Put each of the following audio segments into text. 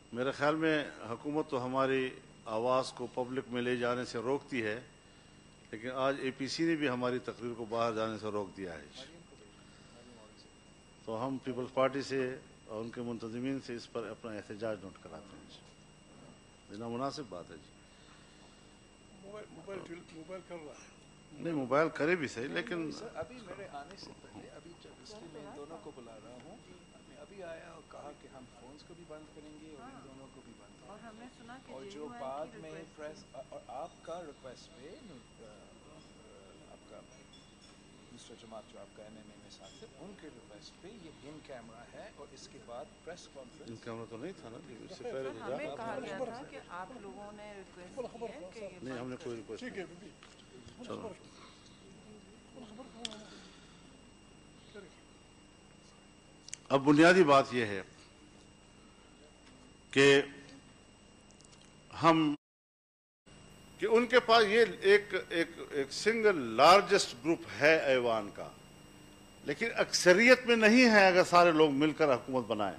میرے خیال میں حکومت تو ہماری آواز کو پبلک میں لے جانے سے روکتی ہے، لیکن آج اے پی سی نے بھی ہماری تقریر کو باہر جانے سے روک دیا ہے۔ تو ہم پیپلز پارٹی سے اور ان کے منتظمین سے اس پر اپنا احتجاج نوٹ کراتے ہیں۔ یہ نامناسب بات ہے جی۔ موبائل کر رہا ہے، نہیں موبائل کرے بھی صحیح، لیکن ابھی میرے آنے سے پہلے ابھی جب اس لیے میں ان دونوں کو بلا رہا ہوں، میں ابھی آیا اور کہا کہ ہم فونز کو بھی بند کریں گے اور ان دونوں کو بھی بند کریں گے، اور جو بعد میں پریس اور آپ کا ریکویسٹ پہ آپ کا مسٹر جماعت جو آپ کا NMA میں ساتھ تھے، ان کے ریکویسٹ پہ یہ ان کیمرہ ہے، اور اس کے بعد پریس ان کانفرنس کیمرہ تو نہیں تھا نا، اس سے پہلے تو ہمیں کہا گیا تھا کہ آپ لوگوں نے ریکویسٹ کی ہے کہ نہیں، ہم نے کوئی ریکویسٹ ٹھیک ہے نہیں۔ بی چلو اب بنیادی بات یہ ہے کہ ان کے پاس یہ ایک سنگل لارجسٹ گروپ ہے ایوان کا، لیکن اکثریت میں نہیں ہے اگر سارے لوگ مل کر حکومت بنائیں۔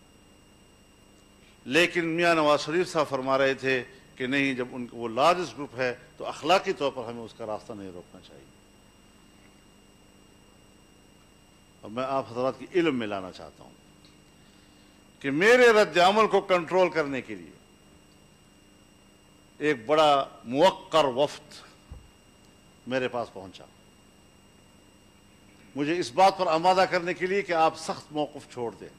لیکن میاں نواز شریف صاحب فرما رہے تھے کہ نہیں، جب ان وہ لارجسٹ گروپ ہے تو اخلاقی طور پر ہمیں اس کا راستہ نہیں روکنا چاہیے۔ اب میں آپ حضرات کی علم میں لانا چاہتا ہوں کہ میرے رد عمل کو کنٹرول کرنے کے لیے ایک بڑا موقر وفد میرے پاس پہنچا، مجھے اس بات پر آمادہ کرنے کے لیے کہ آپ سخت موقف چھوڑ دیں،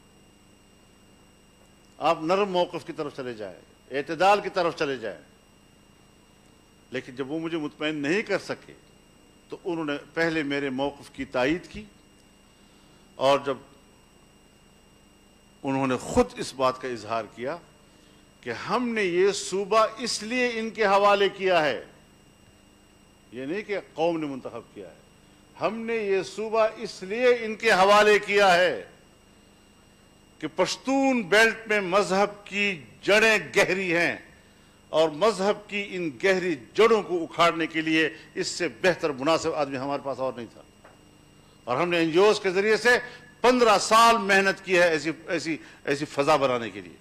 آپ نرم موقف کی طرف چلے جائیں، اعتدال کی طرف چلے جائیں۔ لیکن جب وہ مجھے مطمئن نہیں کر سکے تو انہوں نے پہلے میرے موقف کی تائید کی، اور جب انہوں نے خود اس بات کا اظہار کیا کہ ہم نے یہ صوبہ اس لیے ان کے حوالے کیا ہے، یہ نہیں کہ قوم نے منتخب کیا ہے، ہم نے یہ صوبہ اس لیے ان کے حوالے کیا ہے کہ پشتون بیلٹ میں مذہب کی جڑیں گہری ہیں، اور مذہب کی ان گہری جڑوں کو اکھاڑنے کے لیے اس سے بہتر مناسب آدمی ہمارے پاس اور نہیں تھا، اور ہم نے NGOs کے ذریعے سے 15 سال محنت کی ہے ایسی فضا بنانے کے لیے۔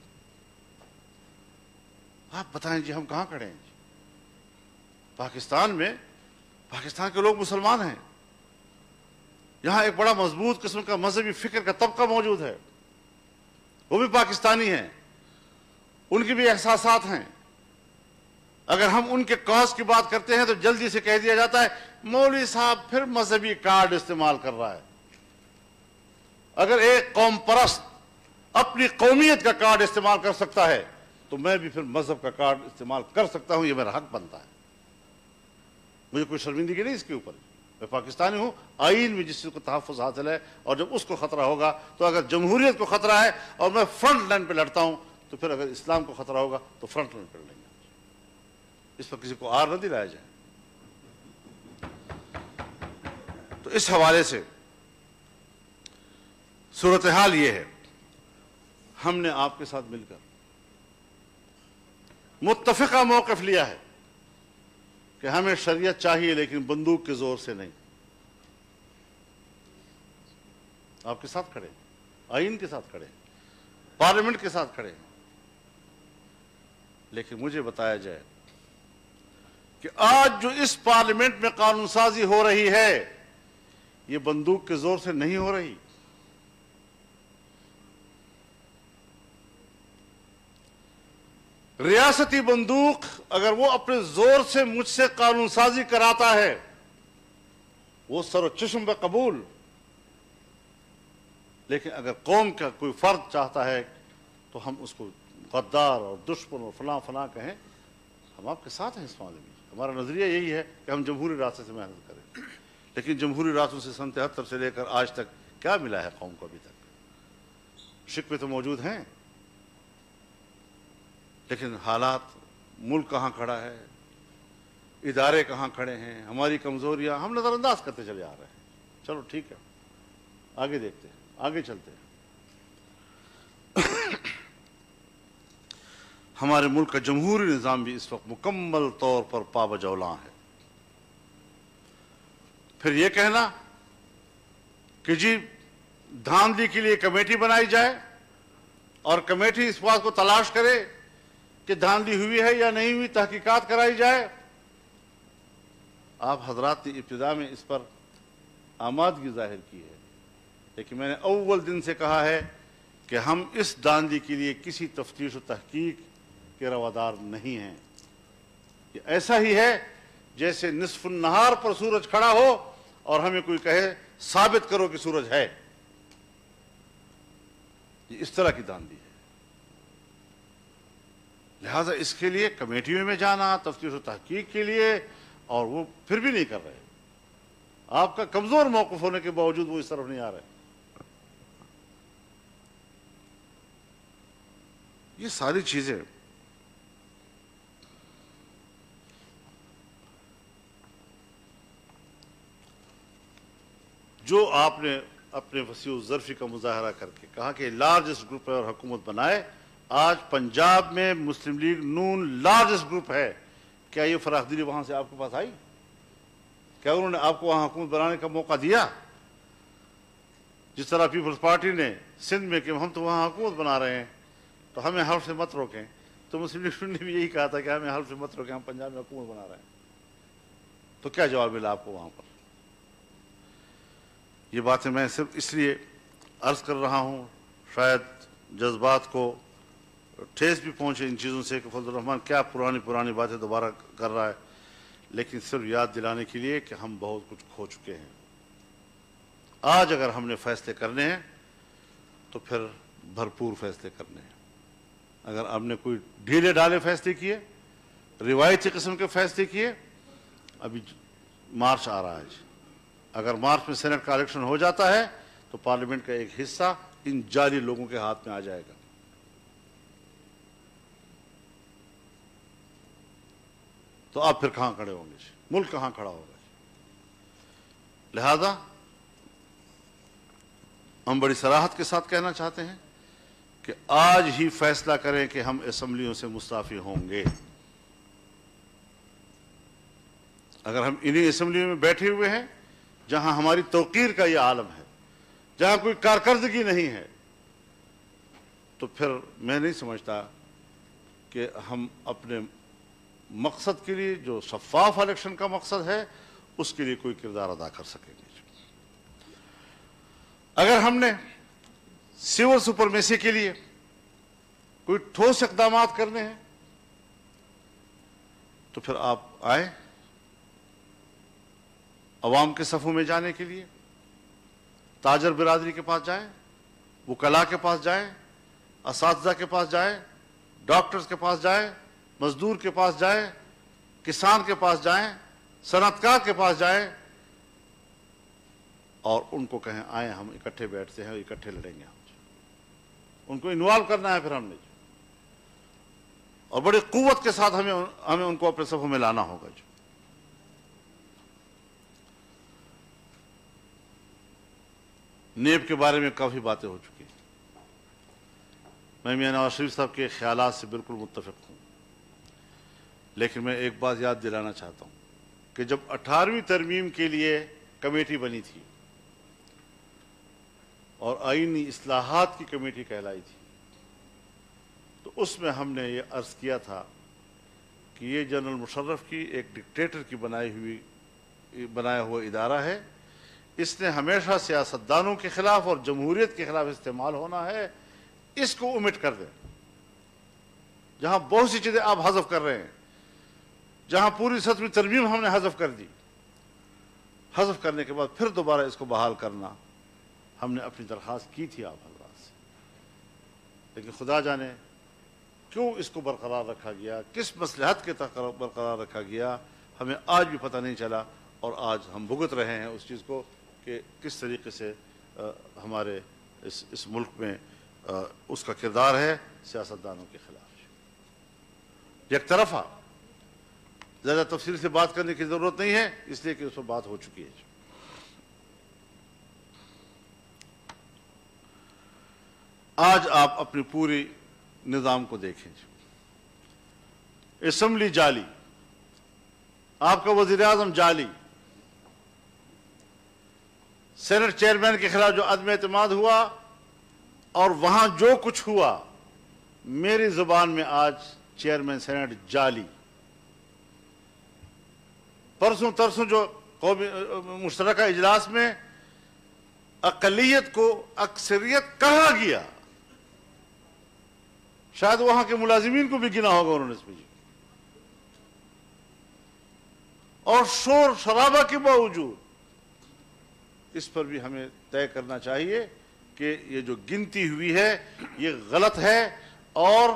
آپ بتائیں جی ہم کہاں کھڑے ہیں جی؟ پاکستان میں، پاکستان کے لوگ مسلمان ہیں، یہاں ایک بڑا مضبوط قسم کا مذہبی فکر کا طبقہ موجود ہے، وہ بھی پاکستانی ہیں، ان کی بھی احساسات ہیں۔ اگر ہم ان کے کاز کی بات کرتے ہیں تو جلدی سے کہہ دیا جاتا ہے مولوی صاحب پھر مذہبی کارڈ استعمال کر رہا ہے۔ اگر ایک قوم پرست اپنی قومیت کا کارڈ استعمال کر سکتا ہے تو میں بھی پھر مذہب کا کارڈ استعمال کر سکتا ہوں، یہ میرا حق بنتا ہے، مجھے کوئی شرمندگی نہیں اس کے اوپر۔ میں پاکستانی ہوں، آئین میں جس چیز کو تحفظ حاصل ہے، اور جب اس کو خطرہ ہوگا تو اگر جمہوریت کو خطرہ ہے اور میں فرنٹ لائن پہ لڑتا ہوں تو پھر اگر اسلام کو خطرہ ہوگا تو فرنٹ لائن پہ لڑیں گے۔ اس پر کسی کو آر نہ دلایا جائے۔ تو اس حوالے سے صورتحال یہ ہے، ہم نے آپ کے ساتھ مل کر متفقہ موقف لیا ہے کہ ہمیں شریعت چاہیے لیکن بندوق کے زور سے نہیں۔ آپ کے ساتھ کھڑے ہیں، آئین کے ساتھ کھڑے ہیں، پارلیمنٹ کے ساتھ کھڑے ہیں، لیکن مجھے بتایا جائے کہ آج جو اس پارلیمنٹ میں قانون سازی ہو رہی ہے یہ بندوق کے زور سے نہیں ہو رہی۔ ریاستی بندوق اگر وہ اپنے زور سے مجھ سے قانون سازی کراتا ہے وہ سر و چشم پہ قبول، لیکن اگر قوم کا کوئی فرد چاہتا ہے تو ہم اس کو غدار اور دشمن اور فلاں فلاں کہیں، ہم آپ کے ساتھ ہیں اس معاملے میں۔ ہمارا نظریہ یہی ہے کہ ہم جمہوری راستے سے محنت کریں، لیکن جمہوری راستوں سے سن 73 سے لے کر آج تک کیا ملا ہے قوم کو؟ ابھی تک شکوے تو موجود ہیں، لیکن حالات، ملک کہاں کھڑا ہے، ادارے کہاں کھڑے ہیں، ہماری کمزوریاں ہم نظر انداز کرتے چلے آ رہے ہیں۔ چلو ٹھیک ہے، آگے دیکھتے ہیں، آگے چلتے ہیں۔ ہمارے ملک کا جمہوری نظام بھی اس وقت مکمل طور پر پابجولاں ہے۔ پھر یہ کہنا کہ جی دھاندلی کے لیے کمیٹی بنائی جائے اور کمیٹی اس بات کو تلاش کرے کہ دھاندلی ہوئی ہے یا نہیں ہوئی، تحقیقات کرائی جائے۔ آپ حضرات نے ابتدا میں اس پر آمادگی ظاہر کی ہے، لیکن میں نے اول دن سے کہا ہے کہ ہم اس دھاندلی کے لیے کسی تفتیش و تحقیق کے روادار نہیں ہیں۔ یہ ایسا ہی ہے جیسے نصف النہار پر سورج کھڑا ہو اور ہمیں کوئی کہے ثابت کرو کہ سورج ہے۔ یہ اس طرح کی دھاندلی ہے۔ لہذا اس کے لیے کمیٹیوں میں جانا تفتیش و تحقیق کے لیے، اور وہ پھر بھی نہیں کر رہے۔ آپ کا کمزور موقف ہونے کے باوجود وہ اس طرف نہیں آ رہے۔ یہ ساری چیزیں جو آپ نے اپنے وسیع الظرفی کا مظاہرہ کر کے کہا کہ لارجسٹ گروپ ہے اور حکومت بنائے، آج پنجاب میں مسلم لیگ نون لارجسٹ گروپ ہے۔ کیا یہ فراخ دلی وہاں سے آپ کے پاس آئی؟ کیا انہوں نے آپ کو وہاں حکومت بنانے کا موقع دیا؟ جس طرح پیپلز پارٹی نے سندھ میں کہ ہم تو وہاں حکومت بنا رہے ہیں تو ہمیں حلف سے مت روکیں، تو مسلم لیگ نے بھی یہی کہا تھا کہ ہمیں حلف سے مت روکیں، ہم پنجاب میں حکومت بنا رہے ہیں۔ تو کیا جواب ملا آپ کو وہاں پر؟ یہ باتیں میں صرف اس لیے عرض کر رہا ہوں، شاید جذبات کو ٹھیس بھی پہنچے ان چیزوں سے کہ فضل الرحمان کیا پرانی باتیں دوبارہ کر رہا ہے، لیکن صرف یاد دلانے کے لیے کہ ہم بہت کچھ کھو چکے ہیں۔ آج اگر ہم نے فیصلے کرنے ہیں تو پھر بھرپور فیصلے کرنے ہیں۔ اگر ہم نے کوئی ڈھیلے ڈالے فیصلے کیے، روایتی قسم کے فیصلے کیے، ابھی مارچ آ رہا ہے، اگر مارچ میں سینٹ کا الیکشن ہو جاتا ہے تو پارلیمنٹ کا ایک حصہ ان جعلی لوگوں کے ہاتھ میں آ جائے گا۔ تو آپ پھر کہاں کھڑے ہوں گے؟ ملک کہاں کھڑا ہوگا؟ لہذا ہم بڑی صراحت کے ساتھ کہنا چاہتے ہیں کہ آج ہی فیصلہ کریں کہ ہم اسمبلیوں سے مستعفی ہوں گے۔ اگر ہم انہی اسمبلیوں میں بیٹھے ہوئے ہیں جہاں ہماری توقیر کا یہ عالم ہے، جہاں کوئی کارکردگی نہیں ہے، تو پھر میں نہیں سمجھتا کہ ہم اپنے مقصد کے لیے جو شفاف الیکشن کا مقصد ہے اس کے لیے کوئی کردار ادا کر سکیں گے۔ اگر ہم نے سول سپرمیسی کے لیے کوئی ٹھوس اقدامات کرنے ہیں تو پھر آپ آئیں عوام کے صفوں میں جانے کے لیے، تاجر برادری کے پاس جائیں، وکلاء کے پاس جائیں، اساتذہ کے پاس جائیں، ڈاکٹرز کے پاس جائیں، مزدور کے پاس جائیں، کسان کے پاس جائیں، صنعت کار کے پاس جائیں، اور ان کو کہیں آئیں ہم اکٹھے بیٹھتے ہیں اور اکٹھے لڑیں گے۔ ان کو انوالو کرنا ہے پھر ہم نے، اور بڑی قوت کے ساتھ ہمیں ان کو اپنے صفوں میں لانا ہوگا۔ نیب کے بارے میں کافی باتیں ہو چکی ہیں، میں میاں نواز شریف صاحب کے خیالات سے بالکل متفق ہوں، لیکن میں ایک بات یاد دلانا چاہتا ہوں کہ جب 18ویں ترمیم کے لیے کمیٹی بنی تھی اور آئینی اصلاحات کی کمیٹی کہلائی تھی، تو اس میں ہم نے یہ عرض کیا تھا کہ یہ جنرل مشرف کی ایک ڈکٹیٹر کی بنایا ہوا ادارہ ہے، اس نے ہمیشہ سیاستدانوں کے خلاف اور جمہوریت کے خلاف استعمال ہونا ہے، اس کو اومٹ کر دیں۔ جہاں بہت سی چیزیں آپ حذف کر رہے ہیں، جہاں پوری 7ویں ترمیم ہم نے حذف کر دی، حذف کرنے کے بعد پھر دوبارہ اس کو بحال کرنا، ہم نے اپنی درخواست کی تھی آپ حضرات سے، لیکن خدا جانے کیوں اس کو برقرار رکھا گیا، کس مصلحت کے تحت برقرار رکھا گیا، ہمیں آج بھی پتہ نہیں چلا، اور آج ہم بھگت رہے ہیں اس چیز کو کہ کس طریقے سے ہمارے اس ملک میں اس کا کردار ہے سیاستدانوں کے خلاف۔ یک طرفہ زیادہ تفصیل سے بات کرنے کی ضرورت نہیں ہے، اس لیے کہ اس پر بات ہو چکی ہے۔ آج آپ اپنی پوری نظام کو دیکھیں، اسمبلی جعلی، آپ کا وزیر اعظم جعلی، سینٹ چیئرمین کے خلاف جو عدم اعتماد ہوا اور وہاں جو کچھ ہوا میری زبان میں آج چیئرمین سینٹ جعلی، پرسوں ترسوں جو قومی مشترکہ اجلاس میں اقلیت کو اکثریت کہا گیا، شاید وہاں کے ملازمین کو بھی گنا ہوگا انہوں نے اس پہ جی، اور شور شرابہ کے باوجود اس پر بھی ہمیں طے کرنا چاہیے کہ یہ جو گنتی ہوئی ہے یہ غلط ہے، اور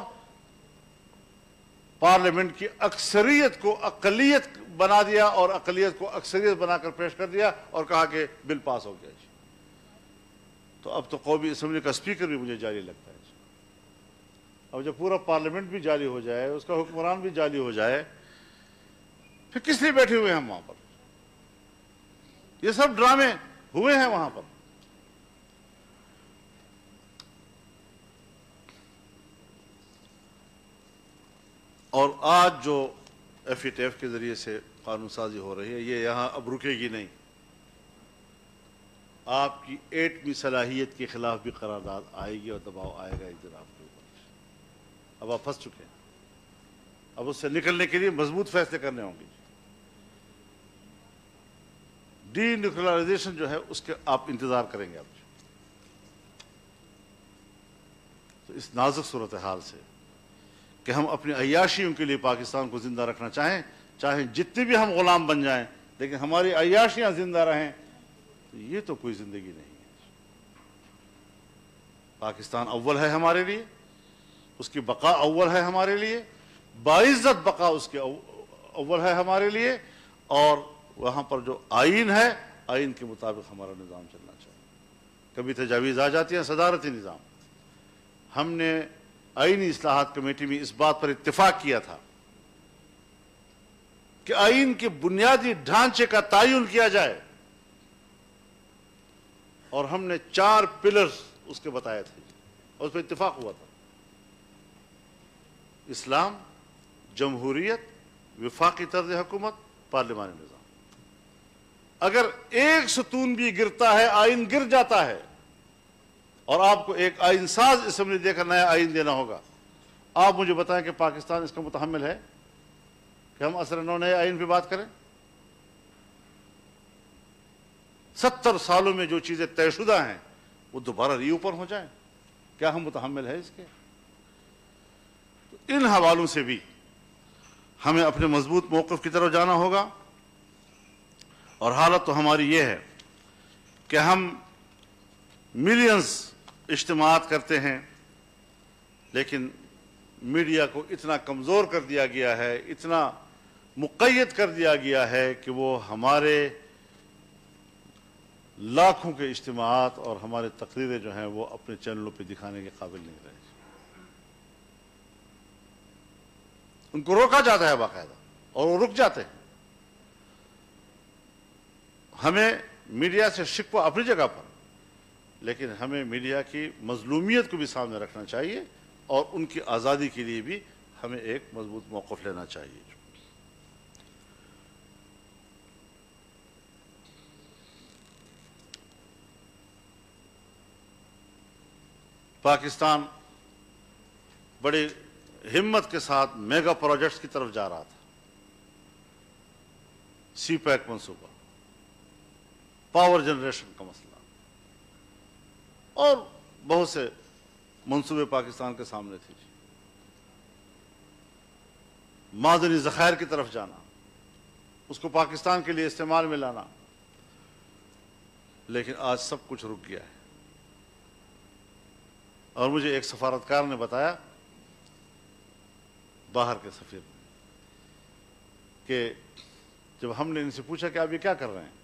پارلیمنٹ کی اکثریت کو اقلیت بنا دیا اور اقلیت کو اکثریت بنا کر پیش کر دیا اور کہا کہ بل پاس ہو گیا جی۔ تو اب تو قومی اسمبلی کا اسپیکر بھی مجھے جعلی لگتا ہے جی۔ اب جب پورا پارلیمنٹ بھی جعلی ہو جائے، اس کا حکمران بھی جعلی ہو جائے، پھر کس لیے بیٹھے ہوئے ہیں ہم وہاں پر؟ یہ سب ڈرامے ہوئے ہیں وہاں پر۔ اور آج جو ایف ای ٹی ایف کے ذریعے سے قانون سازی ہو رہی ہے، یہ یہاں اب رکے گی نہیں۔ آپ کی ایٹمی صلاحیت کے خلاف بھی قرارداد آئے گی اور دباؤ آئے گا ایک دن آپ کے اوپر۔ اب آپ پھنس چکے ہیں، اب اس سے نکلنے کے لیے مضبوط فیصلے کرنے ہوں گے۔ ڈی نیوکلرائزیشن جو ہے اس کے آپ انتظار کریں گے آپ۔ تو اس نازک صورتحال سے کہ ہم اپنی عیاشیوں کے لیے پاکستان کو زندہ رکھنا چاہیں جتنے بھی ہم غلام بن جائیں، لیکن ہماری عیاشیاں زندہ رہیں، تو یہ تو کوئی زندگی نہیں ہے۔ پاکستان اول ہے ہمارے لیے، اس کی بقا اول ہے ہمارے لیے، باعزت بقا اس کے اول ہے ہمارے لیے، اور وہاں پر جو آئین ہے، آئین کے مطابق ہمارا نظام چلنا چاہیے۔ کبھی تجاویز آ جاتی ہیں صدارتی نظام۔ ہم نے آئینی اصلاحات کمیٹی میں اس بات پر اتفاق کیا تھا کہ آئین کے بنیادی ڈھانچے کا تعین کیا جائے، اور ہم نے 4 پلرز اس کے بتائے تھے اور اس پر اتفاق ہوا تھا: اسلام، جمہوریت، وفاقی طرز حکومت، پارلیمانی نظام۔ اگر ایک ستون بھی گرتا ہے، آئین گر جاتا ہے، اور آپ کو ایک آئین ساز اسمبلی دے کر نیا آئین دینا ہوگا، آپ مجھے بتائیں کہ پاکستان اس کا متحمل ہے کہ ہم اثر نو نئے آئین پہ بات کریں؟ 70 سالوں میں جو چیزیں طے شدہ ہیں وہ دوبارہ ری اوپن ہو جائیں؟ کیا ہم متحمل ہیں اس کے؟ تو ان حوالوں سے بھی ہمیں اپنے مضبوط موقف کی طرف جانا ہوگا، اور حالت تو ہماری یہ ہے کہ ہم ملینز اجتماعات کرتے ہیں، لیکن میڈیا کو اتنا کمزور کر دیا گیا ہے، اتنا مقید کر دیا گیا ہے کہ وہ ہمارے لاکھوں کے اجتماعات اور ہمارے تقریریں جو ہیں وہ اپنے چینلوں پہ دکھانے کے قابل نہیں رہے۔ ان کو روکا جاتا ہے باقاعدہ، اور وہ رک جاتے ہیں۔ ہمیں میڈیا سے شکوہ اپنی جگہ پر، لیکن ہمیں میڈیا کی مظلومیت کو بھی سامنے رکھنا چاہیے، اور ان کی آزادی کے لیے بھی ہمیں ایک مضبوط موقف لینا چاہیے۔ پاکستان بڑی ہمت کے ساتھ میگا پروجیکٹس کی طرف جا رہا تھا۔ سی پیک منصوبہ، پاور جنریشن کا مسئلہ، اور بہت سے منصوبے پاکستان کے سامنے تھے۔ معدنی ذخائر کی طرف جانا، اس کو پاکستان کے لیے استعمال میں لانا، لیکن آج سب کچھ رک گیا ہے۔ اور مجھے ایک سفارتکار نے بتایا، باہر کے سفیر، کہ جب ہم نے ان سے پوچھا کہ آپ یہ کیا کر رہے ہیں،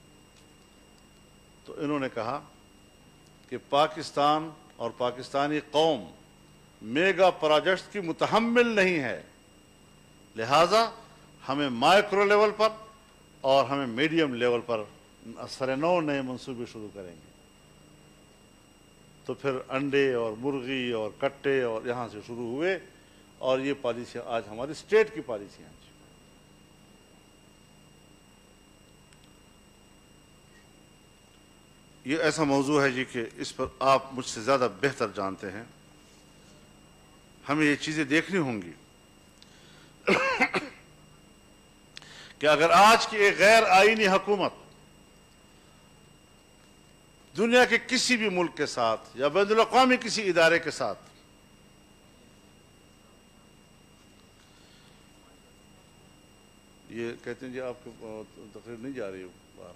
تو انہوں نے کہا کہ پاکستان اور پاکستانی قوم میگا پروجیکٹس کی متحمل نہیں ہے، لہذا ہمیں مائکرو لیول پر اور ہمیں میڈیم لیول پر اثر نو نئے منصوبے شروع کریں گے۔ تو پھر انڈے اور مرغی اور کٹے اور یہاں سے شروع ہوئے، اور یہ پالیسیاں آج ہماری اسٹیٹ کی پالیسیاں ہیں۔ یہ ایسا موضوع ہے جی کہ اس پر آپ مجھ سے زیادہ بہتر جانتے ہیں۔ ہمیں یہ چیزیں دیکھنی ہوں گی کہ اگر آج کی ایک غیر آئینی حکومت دنیا کے کسی بھی ملک کے ساتھ یا بین الاقوامی کسی ادارے کے ساتھ یہ کہتے ہیں جی آپ کو تقریر نہیں جا رہی باہر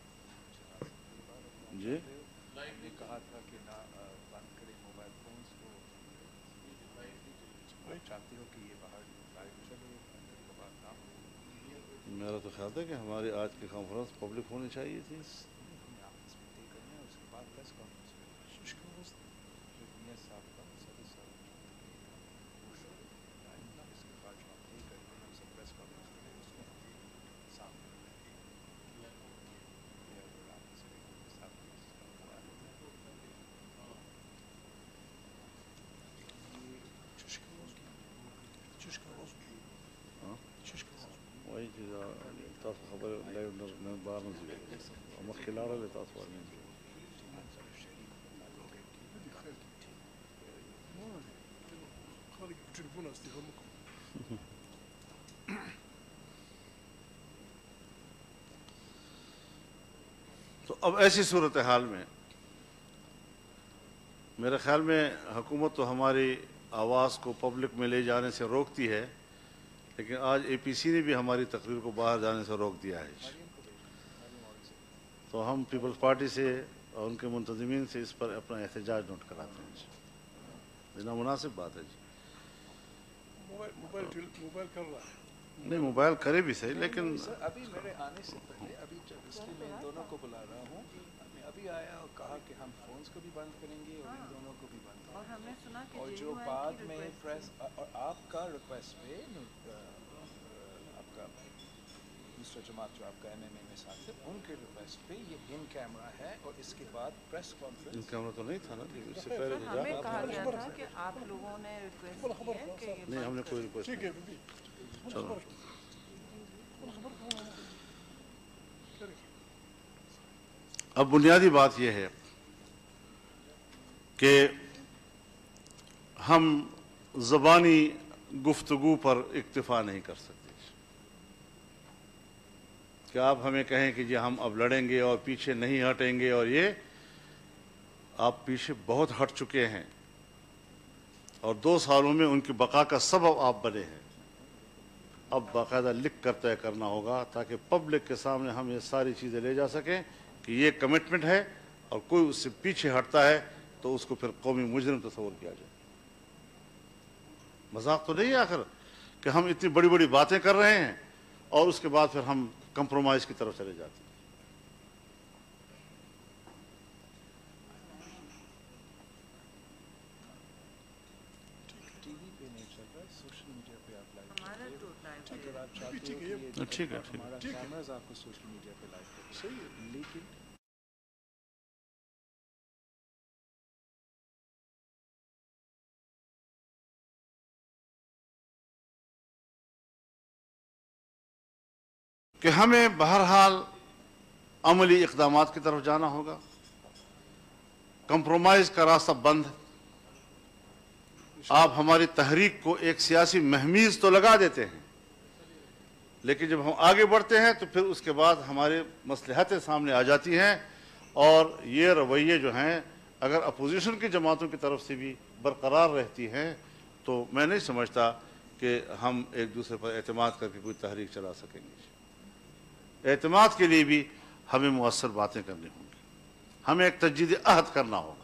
جی نے کہا تھا کہ نہ بند کریں موبائل فونز کو چاہتے ہو کہ یہ باہر لائیو چلے اندر کا بات نہ ہو میرا تو خیال ہے کہ ہماری آج کی کانفرنس پبلک ہونی چاہیے تھی ہمیں آپس میں طے کرنا ہے اس کے بعد پریس کانفرنس میں صاحب کا مسئلہ صاحب اس کے بعد جو ہم طے کریں گے ہم سب پریس کانفرنس کریں اس میں سامنے وہی چیز تاسو خبر لائیو نه بار نه ځي مخکې لاړل تاسو باندې تو اب ایسی صورتحال میں میرے خیال میں حکومت تو ہماری آواز کو پبلک میں لے جانے سے روکتی ہے لیکن آج اے پی سی نے بھی ہماری تقریر کو باہر جانے سے روک دیا ہے تو ہم پیپلز پارٹی سے اور ان کے منتظمین سے اس پر اپنا احتجاج نوٹ کراتے ہیں جی نامناسب بات ہے جی موبائل کر رہا ہے نہیں موبائل کرے بھی صحیح لیکن ابھی میرے آنے سے پہلے ابھی جب اس لیے میں ان دونوں کو بلا رہا ہوں میں ابھی آیا اور کہا کہ ہم فونز کو بھی بند کریں گے اور ان دونوں کو بھی بند کریں اور ہم نے سنا گے کہ اور جو بعد میں پریس اور آپ کا ریکویسٹ پہ آپ کا دوسرا جماعت جو آپ کا این ایم اے میں ساتھ ہے ان کے ریکویسٹ پہ یہ ان کیمرہ ہے اور اس کے بعد پریس ان کانفرنس کیمرہ تو نہیں تھا نا اس سے پہلے تو ہمیں جا کہا گیا تھا کہ آپ لوگوں نے ریکویسٹ کی ہے کہ یہ نہیں ہم نے کوئی ریکویسٹ ٹھیک نہیں ہے بی چلو اب بنیادی بات یہ ہے کہ ہم زبانی گفتگو پر اکتفا نہیں کر سکتے کہ آپ ہمیں کہیں کہ جی ہم اب لڑیں گے اور پیچھے نہیں ہٹیں گے اور یہ آپ پیچھے بہت ہٹ چکے ہیں اور 2 سالوں میں ان کی بقا کا سبب آپ بنے ہیں اب باقاعدہ لکھ کر طے کرنا ہوگا تاکہ پبلک کے سامنے ہم یہ ساری چیزیں لے جا سکیں کہ یہ کمٹمنٹ ہے اور کوئی اس سے پیچھے ہٹتا ہے تو اس کو پھر قومی مجرم تصور کیا جائے مذاق تو نہیں ہے آخر کہ ہم اتنی بڑی بڑی باتیں کر رہے ہیں اور اس کے بعد پھر ہم کمپرومائز کی طرف چلے جاتے ہیں ٹی وی پہ نہیں چل رہا ہے سوشل میڈیا پہ آپ لائیو ہمارا تو لائیو اگر آپ چاہتے ہو کہ یہ ٹھیک ہے ہمارا کیمراز آپ کو سوشل میڈیا پہ لائیو کریں صحیح ہے لیکن کہ ہمیں بہرحال عملی اقدامات کی طرف جانا ہوگا کمپرومائز کا راستہ بند ہے آپ ہماری تحریک کو ایک سیاسی مہمیز تو لگا دیتے ہیں لیکن جب ہم آگے بڑھتے ہیں تو پھر اس کے بعد ہمارے مصلحتیں سامنے آ جاتی ہیں اور یہ رویے جو ہیں اگر اپوزیشن کی جماعتوں کی طرف سے بھی برقرار رہتی ہیں تو میں نہیں سمجھتا کہ ہم ایک دوسرے پر اعتماد کر کے کوئی تحریک چلا سکیں گے اعتماد کے لیے بھی ہمیں مؤثر باتیں کرنی ہوں گی ہمیں ایک تجدید عہد کرنا ہوگا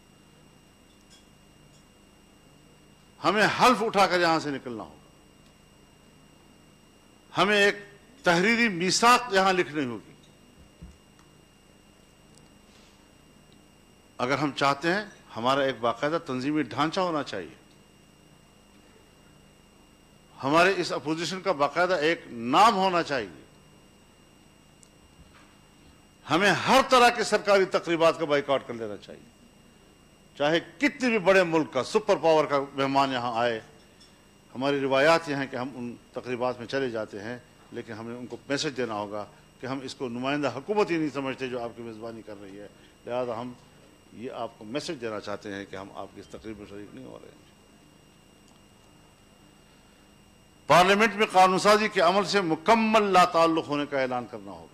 ہمیں حلف اٹھا کر یہاں سے نکلنا ہوگا ہمیں ایک تحریری میثاق یہاں لکھنی ہوگی اگر ہم چاہتے ہیں ہمارا ایک باقاعدہ تنظیمی ڈھانچہ ہونا چاہیے ہمارے اس اپوزیشن کا باقاعدہ ایک نام ہونا چاہیے ہمیں ہر طرح کے سرکاری تقریبات کا بائیکاٹ کر لینا چاہیے چاہے کتنے بھی بڑے ملک کا سپر پاور کا مہمان یہاں آئے ہماری روایات یہ ہیں کہ ہم ان تقریبات میں چلے جاتے ہیں لیکن ہمیں ان کو میسج دینا ہوگا کہ ہم اس کو نمائندہ حکومت ہی نہیں سمجھتے جو آپ کی میزبانی کر رہی ہے لہذا ہم یہ آپ کو میسج دینا چاہتے ہیں کہ ہم آپ کی اس تقریب میں شریک نہیں ہو رہے ہیں پارلیمنٹ میں قانون سازی کے عمل سے مکمل لا تعلق ہونے کا اعلان کرنا ہوگا۔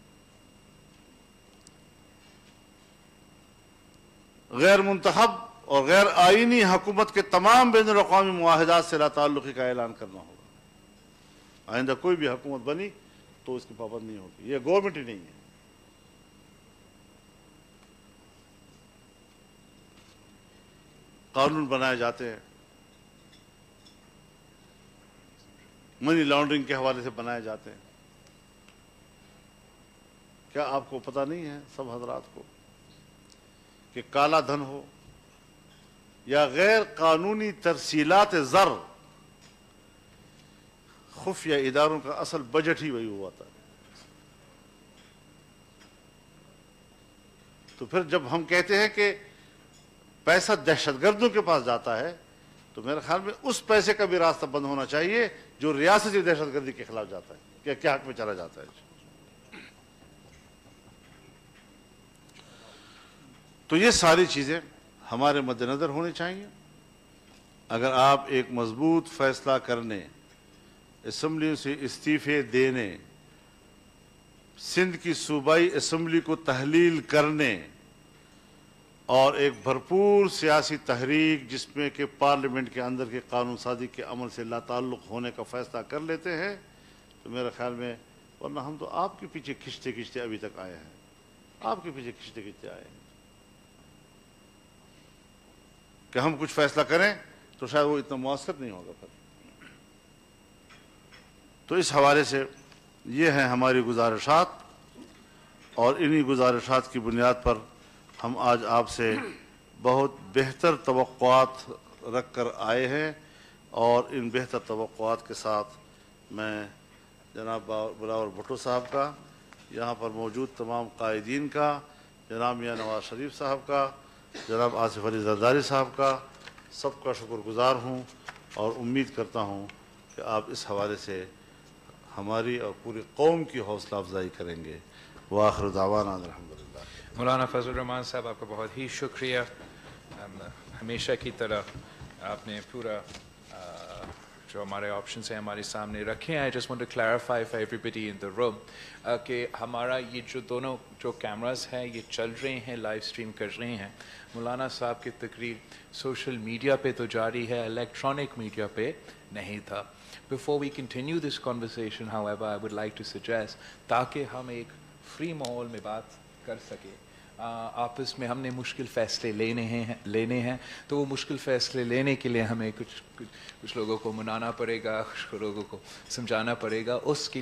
غیر منتخب اور غیر آئینی حکومت کے تمام بین الاقوامی معاہدات سے لا تعلقی کا اعلان کرنا ہوگا۔ آئندہ کوئی بھی حکومت بنی تو اس کی پابند نہیں ہوگی، یہ گورنمنٹ ہی نہیں ہے۔ قانون بنائے جاتے ہیں، منی لانڈرنگ کے حوالے سے بنائے جاتے ہیں۔ کیا آپ کو پتہ نہیں ہے سب حضرات کو کہ کالا دھن ہو یا غیر قانونی ترسیلات زر، خفیہ اداروں کا اصل بجٹ ہی وہی ہوا تھا۔ تو پھر جب ہم کہتے ہیں کہ پیسہ دہشت گردوں کے پاس جاتا ہے تو میرے خیال میں اس پیسے کا بھی راستہ بند ہونا چاہیے جو ریاستی دہشت گردی کے خلاف جاتا ہے، کیا حق میں چلا جاتا ہے۔ تو یہ ساری چیزیں ہمارے مد نظر ہونی چاہیے۔ اگر آپ ایک مضبوط فیصلہ کرنے، اسمبلی سے استعفے دینے، سندھ کی صوبائی اسمبلی کو تحلیل کرنے اور ایک بھرپور سیاسی تحریک جس میں کہ پارلیمنٹ کے اندر کے قانون سازی کے عمل سے لا تعلق ہونے کا فیصلہ کر لیتے ہیں تو میرے خیال میں، ورنہ ہم تو آپ کے پیچھے کھنچتے کھنچتے ابھی تک آئے ہیں، آپ کے پیچھے کھنچتے کھنچتے آئے ہیں کہ ہم کچھ فیصلہ کریں تو شاید وہ اتنا مؤثر نہیں ہوگا پھر۔ تو اس حوالے سے یہ ہیں ہماری گزارشات، اور انہی گزارشات کی بنیاد پر ہم آج آپ سے بہت بہتر توقعات رکھ کر آئے ہیں، اور ان بہتر توقعات کے ساتھ میں جناب بلاول بھٹو صاحب کا، یہاں پر موجود تمام قائدین کا، جناب میاں نواز شریف صاحب کا، جناب آصف علی زرداری صاحب کا، سب کا شکر گزار ہوں، اور امید کرتا ہوں کہ آپ اس حوالے سے ہماری اور پوری قوم کی حوصلہ افزائی کریں گے۔ وآخر دعوانا الحمدللہ۔ مولانا فضل الرحمان صاحب، آپ کا بہت ہی شکریہ۔ ہمیشہ کی طرح آپ نے پورا جو ہمارے آپشنس ہیں ہمارے سامنے رکھے ہیں۔ I just want to clarify for everybody in the room کہ ہمارا یہ جو دونوں جو کیمراز ہیں یہ چل رہے ہیں، لائیو سٹریم کر رہے ہیں۔ مولانا صاحب کی تقریر سوشل میڈیا پہ تو جاری ہے، الیکٹرانک میڈیا پہ نہیں تھا۔ Before we continue this conversation, however, I would like to suggest تاکہ ہم ایک فری ماحول میں بات کر سکیں، آپس میں ہم نے مشکل فیصلے لینے ہیں تو وہ مشکل فیصلے لینے کے لیے ہمیں کچھ لوگوں کو منانا پڑے گا، کچھ لوگوں کو سمجھانا پڑے گا، اس کی